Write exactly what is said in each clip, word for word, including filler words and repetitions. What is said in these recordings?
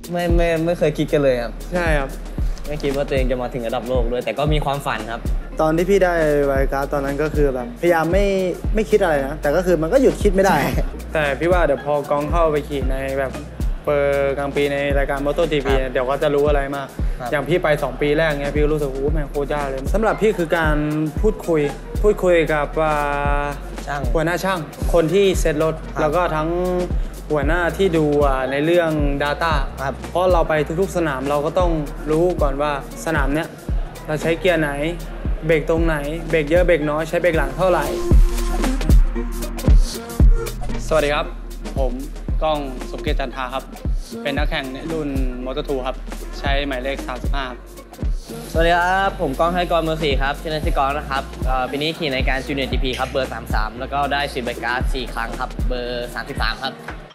ไม่ไม่ไม่เคยคิดกันเลยครับใช่ครับไม่คิดว่าตัวเองจะมาถึงระดับโลกด้วยแต่ก็มีความฝันครับตอนที่พี่ได้ไวการ์ดตอนนั้นก็คือแบบพยายามไม่ไม่คิดอะไรนะแต่ก็คือมันก็หยุดคิดไม่ได้แต่พี่ว่าเดี๋ยวพอกองเข้าไปขี่ในแบบเปิดกลางปีในรายการมอเตอร์ทีพีเดี๋ยวก็จะรู้อะไรมากอย่างพี่ไปสองปีแรกเงี้ยพี่รู้สึกโอ้แม่งโคตรยากเลยสำหรับพี่คือการพูดคุยพูดคุยกับช่างหัวหน้าช่างคนที่เซ็ตรถแล้วก็ทั้งหัวหน้าที่ดูในเรื่อง Data เพราะเราไปทุกๆสนามเราก็ต้องรู้ก่อนว่าสนามเนี้ยเราใช้เกียร์ไหนเบรกตรงไหนเบรกเยอะเบรกน้อยใช้เบรกหลังเท่าไหร่สวัสดีครับผมก้องสมเกียรติจันทาครับเป็นนักแข่งในรุ่นมอเตอร์ทูครับใช้หมายเลขสามสิบห้าสวัสดีครับผมก้องไฮกรเมอร์สี่ครับชื่อเล่นชื่อกองนะครับปีนี้ขี่ในการจูเนียร์ จี พี ครับเบอร์สามสิบสามแล้วก็ได้สิบใบการ์ดสี่ครั้งครับเบอร์สามสิบสามครับ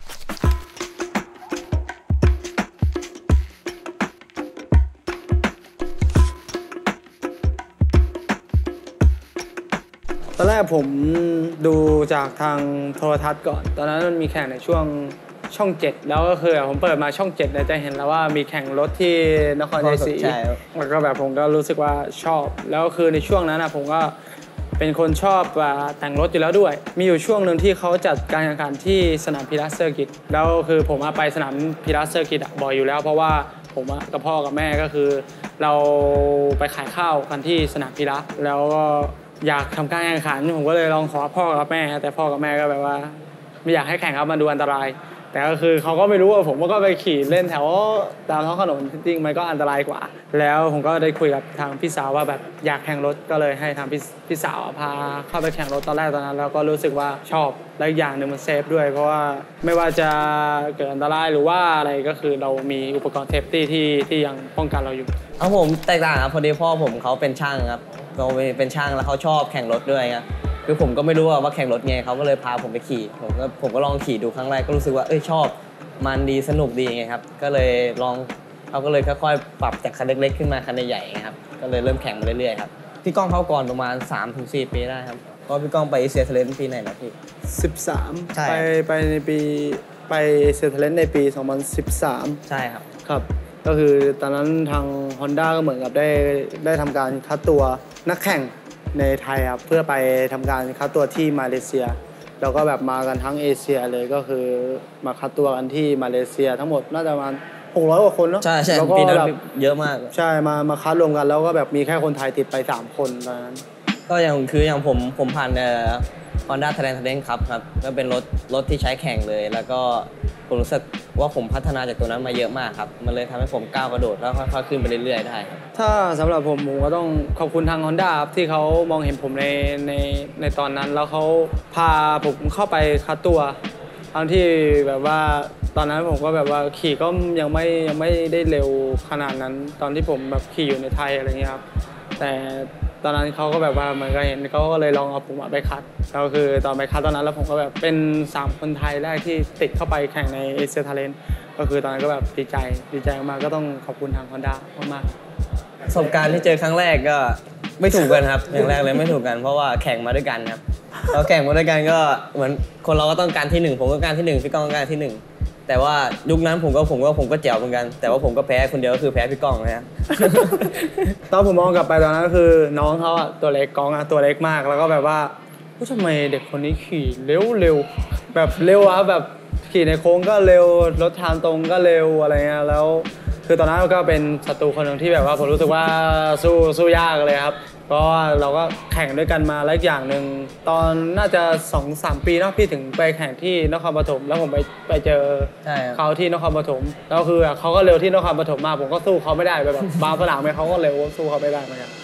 ตอนแรกผมดูจากทางโทรทัศน์ก่อนตอนนั้นมันมีแข่งในช่วงช่องเจ็ดแล้วก็คือผมเปิดมาช่องเจ็ดเนี่ยจะเห็นแล้วว่ามีแข่งรถที่นครชัยศรีแล้วก็แบบผมก็รู้สึกว่าชอบแล้วคือในช่วงนั้นนะผมก็เป็นคนชอบแต่งรถอยู่แล้วด้วยมีอยู่ช่วงหนึ่งที่เขาจัดการแข่งขันที่สนามพิรัสเซอร์กิตแล้วคือผมไปสนามพิรัสเซอร์กิตบ่อยอยู่แล้วเพราะว่าผมกับพ่อกับแม่ก็คือเราไปขายข้าวกันที่สนามพิรัสแล้วก็อยากทำการแข่งขันผมก็เลยลองขอพ่อกับแม่แต่พ่อกับแม่ก็แบบว่าไม่อยากให้แข่งครับมันดูอันตรายแต่ก็คือเขาก็ไม่รู้ว่าผมก็ไปขี่เล่นแถวตามท้องถนนจริงๆมันก็อันตรายกว่าแล้วผมก็ได้คุยกับทางพี่สาวว่าแบบอยากแข่งรถก็เลยให้ทางพี่พี่สาวพาเข้าไปแข่งรถตอนแรกตอนนั้นแล้วก็รู้สึกว่าชอบและอีกอย่างหนึ่งมันเซฟด้วยเพราะว่าไม่ว่าจะเกิดอันตรายหรือว่าอะไรก็คือเรามีอุปกรณ์เซฟตี้ที่ที่ยังป้องกันเราอยู่เอาผมแตกต่างครับพอดีพ่อผมเขาเป็นช่างครับเขาเป็นช่างแล้วเขาชอบแข่งรถด้วยครับคือผมก็ไม่รู้ว่าแข่งรถไงเขาก็เลยพาผมไปขี่ผมก็ผมก็ลองขี่ดูครั้งแรกก็รู้สึกว่าเอ้ยชอบมันดีสนุกดีไงครับก็เลยลองเขาก็เลยค่อยๆปรับจากคันเล็กๆขึ้นมาคันใหญ่ๆครับก็เลยเริ่มแข่งมาเรื่อยๆครับพี่ก้องเข้าก่อนประมาณ สามถึงสี่ ปีได้ครับก็พี่ก้องไปเอเชียเทเลนต์ปีไหนนะพี่สิบสามใช่ไปไปในปีไปเอเชียเทเลนต์ในปีสองพันสิบสามใช่ครับครับก็คือตอนนั้นทาง Honda ก็เหมือนกับได้ได้ทำการคัดตัวนักแข่งในไทยครับเพื่อไปทำการคัดตัวที่มาเลเซียแล้วก็แบบมากันทั้งเอเชียเลยก็คือมาคัดตัวกันที่มาเลเซียทั้งหมดน่าจะประมาณหกร้อยกว่าคนเนาะใช่ใช่ปีนั้นเยอะมากใช่มามาคัดรวมกันแล้วก็แบบมีแค่คนไทยติดไปสามคนตอนนั้นก็อย่างคืออย่างผมผมผ่านเอ่อ Honda Thailand Talent Cup ครับก็เป็นรถรถที่ใช้แข่งเลยแล้วก็ผมรู้สึกว่าผมพัฒนาจากตัวนั้นมาเยอะมากครับมันเลยทำให้ผมก้าวกระโดดแล้วค่อยๆขึ้นไปเรื่อยๆได้ครับถ้าสำหรับผมผมก็ต้องขอบคุณทาง Honda ครับที่เขามองเห็นผมในในในตอนนั้นแล้วเขาพาผมเข้าไปคัดตัวทั้งที่แบบว่าตอนนั้นผมก็แบบว่าขี่ก็ยังไม่ยังไม่ได้เร็วขนาดนั้นตอนที่ผมแบบขี่อยู่ในไทยอะไรเงี้ยครับแต่ตอนนั้นเขาก็แบบว่าเหมือนกับเห็นเขาก็เลยลองเอาผมไปคัดแล้วคือตอนไปคัดตอนนั้นแล้วผมก็แบบเป็นสามคนไทยแรกที่ติดเข้าไปแข่งในเอเชียทาเลนต์ก็คือตอนนั้นก็แบบดีใจดีใจมากก็ต้องขอบคุณทาง Honda มากๆประสบการณ์ที่เจอครั้งแรกก็ไม่ถูกกันครับอย่างแรกเลยไม่ถูกกันเพราะว่าแข่งมาด้วยกันครับเราแข่งมาด้วยกันก็เหมือนคนเราก็ต้องการที่หนึ่งผมก็การที่หนึ่งพี่ก้องก็การที่หนึ่งแต่ว่ายุคนั้นผมก็ผมก็ผมก็แจ๋วเหมือนกันแต่ว่าผมก็แพ้คนเดียวก็คือแพ้พี่ก้องนะฮะตอนผมมองกลับไปตอนนั้นก็คือน้องเขาอะตัวเล็กก้องอะตัวเล็กมากแล้วก็แบบว่าทำไมเด็กคนนี้ขี่เร็วเร็วแบบเร็วอะแบบขี่ในโค้งก็เร็วรถทางตรงก็เร็วอะไรเงี้ยแล้วคือตอนนั้นก็เป็นศัตรูคนหนึ่งที่แบบว่าผมรู้สึกว่าสู้สู้ยากเลยครับเพราะว่าเราก็แข่งด้วยกันมาแล้วอย่างหนึ่งตอนน่าจะ สองสาม ปีเนาะพี่ถึงไปแข่งที่นครปฐมแล้วผมไปไปเจอเขาที่นครปฐมแล้วคือเขาก็เร็วที่นครปฐมมากผมก็สู้เขาไม่ได้แบบบางฝรั่งไม่เขาก็เร็วสู้เขาไม่ได้เหมือนกัน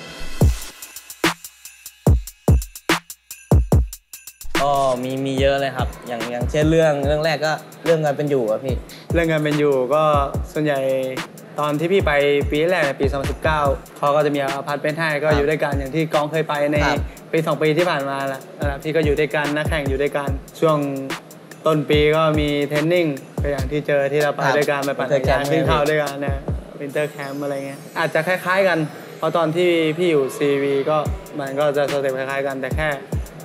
ก็มีมีเยอะเลยครับอย่างอย่างเช่นเรื่องเรื่องแรกก็เรื่องงานเป็นอยู่อะพี่เรื่องงานเป็นอยู่ก็ส่วนใหญ่ตอนที่พี่ไปปีแรกในปีสองพันสิบเก้าเขาก็จะมีอพาร์ตเมนต์ให้ก็อยู่ด้วยกันอย่างที่กองเคยไปในปีสองปีที่ผ่านมาแหละพี่ก็อยู่ด้วยกันนักแข่งอยู่ด้วยกันช่วงต้นปีก็มีเทรนนิ่งก็อย่างที่เจอที่เราไปด้วยกันไปปั่นจักรยานขึ้นเขาด้วยกันเนี่ยวินเตอร์แคมป์อะไรเงี้ยอาจจะคล้ายๆกันเพราะตอนที่พี่อยู่ ซี วี ก็มันก็จะสเต็ปคล้ายๆกันแต่แค่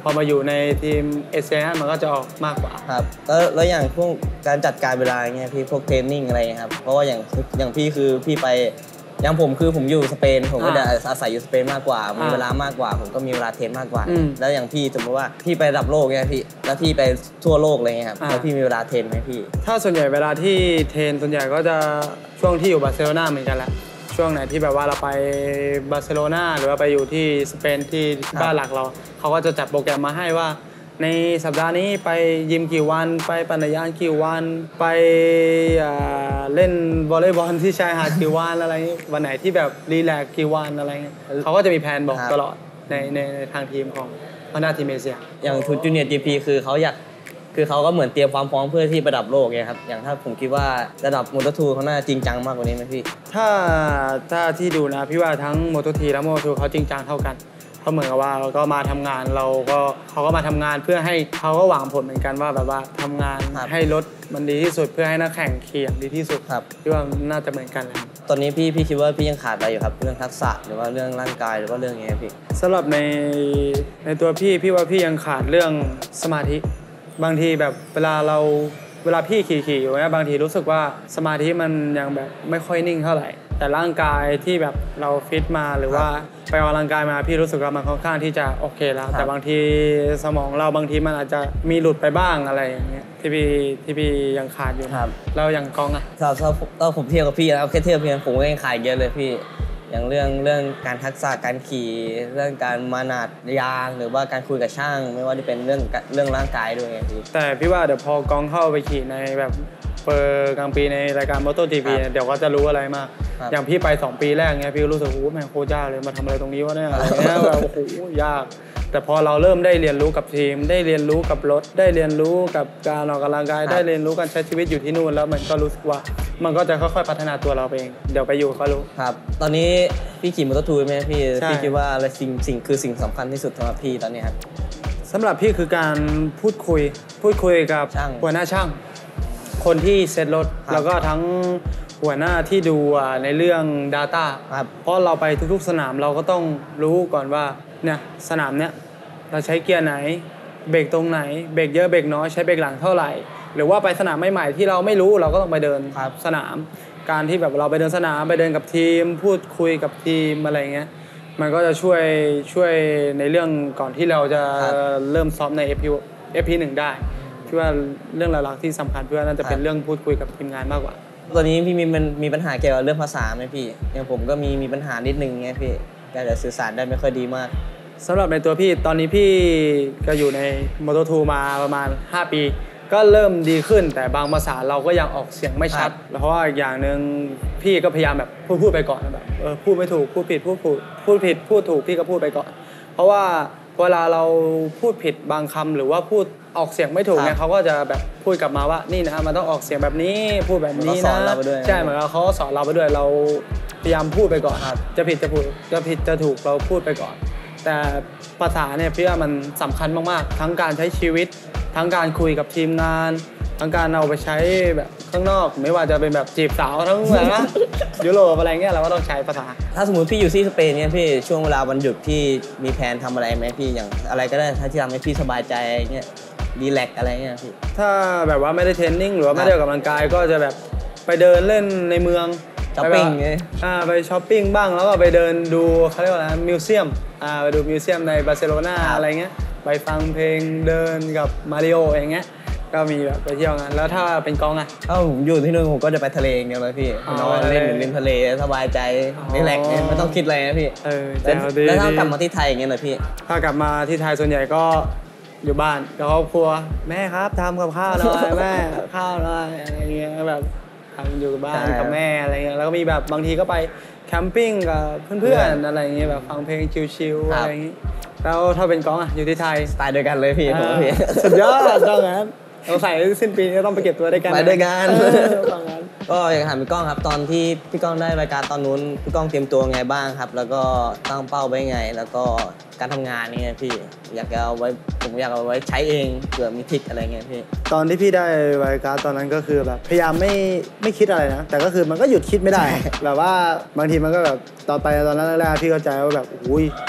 พอมาอยู่ในทีมเอเชียมันก็จะออกมากกว่าครับแล้วแล้วอย่างพวกการจัดการเวลาเงี้ยพี่พวกเทรนนิ่งอะไรเงี้ยครับเพราะว่าอย่างอย่างพี่คือพี่ไปอย่างผมคือผมอยู่สเปนผมก็จะอาศัยอยู่สเปนมากกว่ามีเวลามากกว่าผมก็มีเวลาเทรนมากกว่าแล้วอย่างพี่สมมติว่าพี่ไประดับโลกเนี่ยพี่แล้วพี่ไปทั่วโลกอะไรเงี้ยครับแล้วพี่มีเวลาเทรนไหมพี่ถ้าส่วนใหญ่เวลาที่เทรนส่วนใหญ่ก็จะช่วงที่อยู่บาร์เซโลนาเหมือนกันแหละช่วงไหนที่แบบว่าเราไปบาร์เซโลนาหรือว่าไปอยู่ที่สเปนที่บ้านหลักเราเขาก็จะจัดโปรแกรมมาให้ว่าในสัปดาห์นี้ไปยิมกี่วันไปปั่นจักรยานกี่วันไปเล่นวอลเลย์บอลที่ชายหาดกี่วันอะไรวันไหนที่แบบรีแลกซ์กี่วันอะไรเงี้ยเขาก็จะมีแผนบอกตลอดในในทางทีมของพนักทีมเอเชียอย่างชุดจูเนียร์จีพีคือเขาอยากคือเขาก็เหมือนเตรียมความพร้อมเพื่อที่ระดับโลกไงครับอย่างถ้าผมคิดว่าระดับโมโตทูเขาน่าจริงจังมากกว่านี้ไหมพี่ถ้าถ้าที่ดูนะพี่ว่าทั้งโมโตทีและโมโตทูเขาจริงจังเท่ากันเพราะเหมือนกับว่าเราก็มาทำงานเราก็เขาก็มาทำงานเพื่อให้เขาก็หวังผลเหมือนกันว่าแบบว่าทำงานให้รถมันดีที่สุดเพื่อให้นักแข่งขี่อย่างดีที่สุดครับพี่ว่าน่าจะเหมือนกันแหละตอนนี้พี่พี่คิดว่าพี่ยังขาดอะไรอยู่ครับเรื่องทักษะหรือว่าเรื่องร่างกายหรือว่าเรื่องไงพี่สำหรับในในตัวพี่พี่ว่าพี่ยังขาดเรื่องสมาธิบางทีแบบเวลาเราเวลาพี่ขี่ๆอยู่เนี่ยบางทีรู้สึกว่าสมาธิมันยังแบบไม่ค่อยนิ่งเท่าไหร่แต่ร่างกายที่แบบเราฟิตมาหรือว่าไปออกกำลังกายมาพี่รู้สึกว่ามันค่อนข้างที่จะโอเคแล้วแต่บางทีสมองเราบางทีมันอาจจะมีหลุดไปบ้างอะไรอย่างเงี้ยที่พี่ที่พี่ยังขาดอยู่เรายังกองอ่ะถ้าถ้าผมเทียบกับพี่แล้วแค่เทียบเพียงผมก็ยังขาดเยอะเลยพี่อย่างเรื่องเรื่องการทักษะการขี่เรื่องการมานาดยางหรือว่าการคุยกับช่างไม่ว่าจะเป็นเรื่องเรื่องร่างกายด้วยไงพี่แต่พี่ว่าเดี๋ยวพอกองเข้าไปขี่ในแบบเปิดกลางปีในรายการ MotoGP เดี๋ยวก็จะรู้อะไรมากอย่างพี่ไปสองปีแรกเงี้ยพี่รู้สึกโอ้แม่งโคตรยากเลยมาทำอะไรตรงนี้วะเนี่ยอะไรเงี้ยแบบโอ้โหยากแต่พอเราเริ่มได้เรียนรู้กับทีมได้เรียนรู้กับรถได้เรียนรู้กับการออกกำลังกายได้เรียนรู้การใช้ชีวิตอยู่ที่นู่นแล้วมันก็รู้สึกว่ามันก็จะค่อยๆพัฒนาตัวเราเองเดี๋ยวไปอยู่ก็รู้ครับตอนนี้พี่ขี่มอเตอร์ทูไหมพี่พี่คิดว่าอะไรสิ่งสิ่งคือสิ่งสำคัญที่สุดสำหรับพี่ตอนนี้ครับสำหรับพี่คือการพูดคุยพูดคุยกับหัวหน้าช่างคนที่เซ็ตรถแล้วก็ทั้งหัวหน้าที่ดูในเรื่อง data เพราะเราไปทุกๆสนามเราก็ต้องรู้ก่อนว่าเนี่ยสนามเนี้ยเราใช้เกียร์ไหนเบรกตรงไหนเบรกเยอะเบรกน้อยใช้เบรกหลังเท่าไหร่หรือว่าไปสนามใหม่ๆที่เราไม่รู้เราก็ต้องไปเดินสนามการที่แบบเราไปเดินสนามไปเดินกับทีมพูดคุยกับทีมอะไรเงี้ยมันก็จะช่วยช่วยในเรื่องก่อนที่เราจะเริ่มซ้อมใน เอฟ พี เอฟ พี หนึ่งได้คิดว่าเรื่องหลักๆที่สำคัญเพื่อนน่าจะเป็นเรื่องพูดคุยกับทีมงานมากกว่าตอนนี้พี่มีมันมีปัญหาเกี่ยวกับเรื่องภาษาไหมพี่อย่างผมก็มีมีปัญหานิดนึงไงพี่การจะสื่อสารได้ไม่ค่อยดีมากสำหรับในตัวพี่ตอนนี้พี่ก็อยู่ใน โมโต ทู มาประมาณห้าปีก็เริ่มดีขึ้นแต่บางภาษาเราก็ยังออกเสียงไม่ชัดเพราะว่าอย่างนึงพี่ก็พยายามแบบพูดพูดไปก่อนแบบเออพูดไม่ถูกพูดผิดพูดถูกพูดผิดพูดถูกพี่ก็พูดไปก่อนเพราะว่าเวลาเราพูดผิดบางคำหรือว่าพูดออกเสียงไม่ถูกเนี่ยเขาก็จะแบบพูดกลับมาว่านี่นะมันต้องออกเสียงแบบนี้พูดแบบนี้นะใช่เหมือนเขาสอนเราไปด้วยเราพยายามพูดไปก่อนจะผิดจะถูกจะผิดจะถูกเราพูดไปก่อนแต่ภาษาเนี่ยพี่ว่ามันสำคัญมากๆทั้งการใช้ชีวิตทั้งการคุยกับทีมงานทั้งการเอาไปใช้แบบข้างนอกไม่ว่าจะเป็นแบบจีบสาวทั้งแบบนะยุโรปอะไรเงี้ยเราก็ต้องใช้ภาษาถ้าสมมติพี่อยู่ที่สเปนเนี่ยพี่ช่วงเวลาวันหยุดพี่มีแผนทำอะไรไหมพี่อย่างอะไรก็ได้ที่ทำให้พี่สบายใจเงี้ยรีแลกซ์อะไรเงี้ยพี่ถ้าแบบว่าไม่ได้เทรนนิ่งหรือว่าไม่ได้ออกกำลังกายก็จะแบบไปเดินเล่นในเมืองช้อปปิ้งไงอ่าไปช้อปปิ้งบ้างแล้วก็ไปเดินดูเขาเรียกว่าอะไรมิวเซียมอ่าไปดูมิวเซียมในบาร์เซโลนาอะไรเงี้ยไปฟังเพลงเดินกับมาริโออย่างเงี้ยก็มีแบบไปเที่ยวงานแล้วถ้าเป็นกองอ่ะถ้าผมอยู่ที่นู่นผมก็จะไปทะเลอย่างเดียวเลยพี่นอนเล่นอยู่ริมทะเลสบายใจรีแลกซ์ไม่ต้องคิดอะไรนะพี่เออแล้วถ้ากลับมาที่ไทยอย่างเงี้ยเลยพี่ถ้ากลับมาที่ไทยส่วนใหญ่ก็อยู่บ้านกับครอบครัวแม่ครับทำกับข้าวหน่อยแม่ข้าวหน่อยอะไรเงี้ยแบบทำอยู่กับบ้านกับแม่อะไรเงี้ยแล้วก็มีแบบบางทีก็ไปแคมปิ้งกับเพื่อนๆอะไรเงี้ยแบบฟังเพลงชิลๆอะไรอย่างงี้แล้วถ้าเป็นกองอ่ะอยู่ที่ไทยสไตล์เดียวกันเลยพี่ผมพี่สุดยอดต้องงั้นเราใส่สิ้นปีก็ต้องไปเก็บตัวด้วยกันไปด้วยกันก็อยากถามพี่ก้องครับตอนที่พี่ก้องได้รายการตอนนู้นพี่ก้องเตรียมตัวไงบ้างครับแล้วก็ตั้งเป้าไว้ไงแล้วก็การทำงานนี่ไงพี่อยากจะเอาไว้ผมอยากเอาไว้ใช้เองเผื่อมีทริคอะไรเงี้ยพี่ตอนที่พี่ได้รายการตอนนั้นก็คือแบบพยายามไม่ไม่คิดอะไรนะแต่ก็คือมันก็หยุดคิดไม่ได้แบบว่าบางทีมันก็แบบตอนไปตอนนั้นแรกๆพี่เข้าใจว่าแบบอุ้ยไป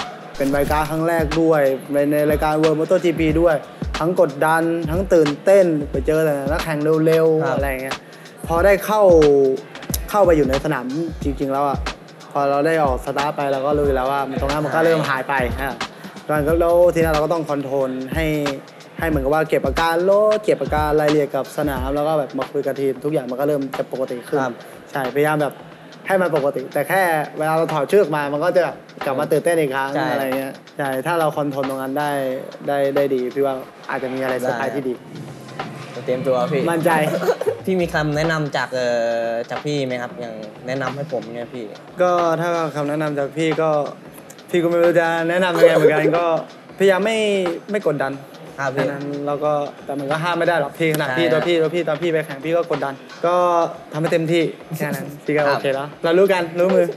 เป็นรายการครั้งแรกด้วยในในรายการ World MotoGP ด้วยทั้งกดดันทั้งตื่นเต้นไปเจอแต่นักแข่งเร็วๆอะไรเงี้ยพอได้เข้าเข้าไปอยู่ในสนามจริงๆแล้วอ่ะพอเราได้ออกสตาร์ทไปเราก็รู้แล้วว่ามันตรงนั้นมันก็เริ่มหายไปฮะแล้วทีนั้นเราก็ต้องคอนโทรลให้ให้เหมือนกับว่าเก็บอาการรถเก็บอาการรายละเอียดกับสนามแล้วก็แบบมาคุยกับทีมทุกอย่างมันก็เริ่มจะปกติขึ้นใช่พยายามแบบให้มันปกติ แต่แค่เวลาเราถอดเชือกมามันก็จะกลับมาตื่นเต้นอีกครั้งอะไรเงี้ยใช่ถ้าเราคอนโทรลตรงนั้นได้ได้ได้ดีพี่ว่าอาจจะมีอะไรเซอร์ไพรส์ที่ดีเตรียมตัวพี่มั่นใจพี่มีคำแนะนำจากเอ่อจากพี่ไหมครับอย่างแนะนำให้ผมเนี่ยพี่ก็ถ้าคำแนะนำจากพี่ก็พี่ก็ไม่รู้จะแนะนำยังไงเหมือนกันก็พยายามไม่ไม่กดดันแค่นั้นแล้วก็แต่มันก็ห้ามไม่ได้หรอกพี่ขนาดพี่ตัวพี่ตัวพี่ตอนพี่ไปแข่งพี่ก็กดดันก็ทำให้เต็มที่แค่นั้นพี่ก็โอเคแล้วเรารู้กันรู้มือ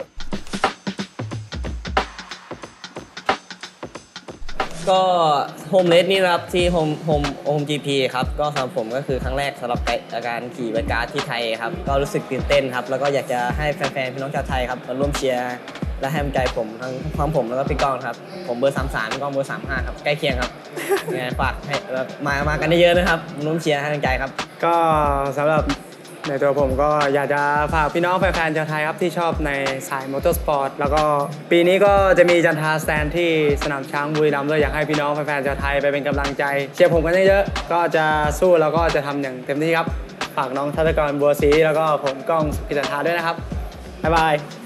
ก็โฮมเลสนี่ครับที่โฮมโฮมโฮมจีพีครับก็สำหรับผมก็คือครั้งแรกสำหรับการขี่ไบค์การ์ดที่ไทยครับก็รู้สึกตื่นเต้นครับแล้วก็อยากจะให้แฟนๆพี่น้องชาวไทยครับมาร่วมเชียร์และให้กำลังใจผมทั้งทั้งผมแล้วก็พี่ก้องครับผมเบอร์สามสามพี่ก้องเบอร์สามห้าครับใกล้เคียงครับยังไงฝากให้มามากันเยอะๆนะครับร่วมเชียร์ให้กำลังใจครับก็สำหรับในตัวผมก็อยากจะฝากพี่น้องแฟนๆชาวไทยครับที่ชอบในสายมอเตอร์สปอร์ตแล้วก็ปีนี้ก็จะมีจันทราสแตนที่สนามช้างบุรีรัมย์ด้วยอยากให้พี่น้องแฟนๆชาวไทยไปเป็นกำลังใจเชียร์ผมกันเยอะๆก็จะสู้แล้วก็จะทำอย่างเต็มที่ครับฝากน้องทัศกรบัวศรีแล้วก็ผมก้องกิตติธาด้วยนะครับบ๊ายบาย